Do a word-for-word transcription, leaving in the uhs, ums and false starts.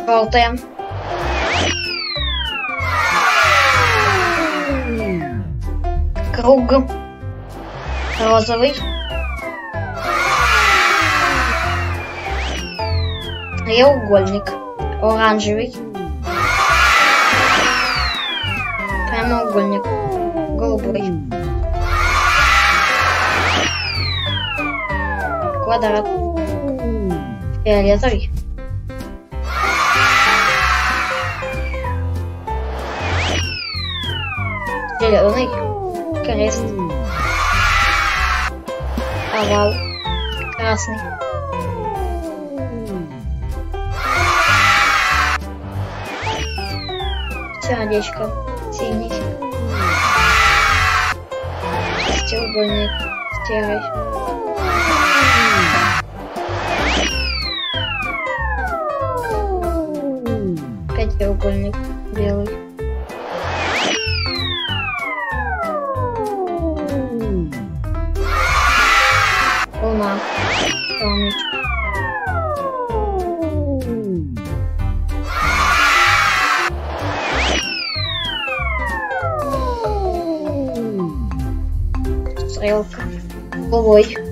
Желтая. Круг. Розовый. Треугольник. Оранжевый. Прямоугольник. Голубой. Квадрат. Фиолетовый. Зеленый. Крест. Овал. Красный. Сердечко. Синий. Шестиугольник. Серый. Пятиугольник. Белый. Луна. Солнечко. Стрелка. Голубой.